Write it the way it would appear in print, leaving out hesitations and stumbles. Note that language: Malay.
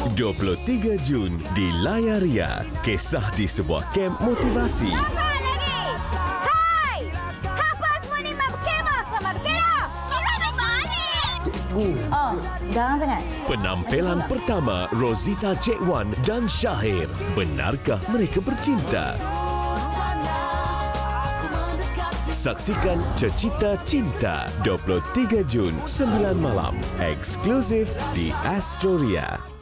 23 Jun di Layaria. Kisah di sebuah kamp motivasi. Apa lagi? Hai! Apa semua ni berkemah sama berkemah? Kita nak balik! Oh, garang sangat. Penampilan pertama Rosita Cik Wan dan Syahir. Benarkah mereka bercinta? Saksikan Cecita Cinta 23 Jun 9 malam eksklusif di Astroria.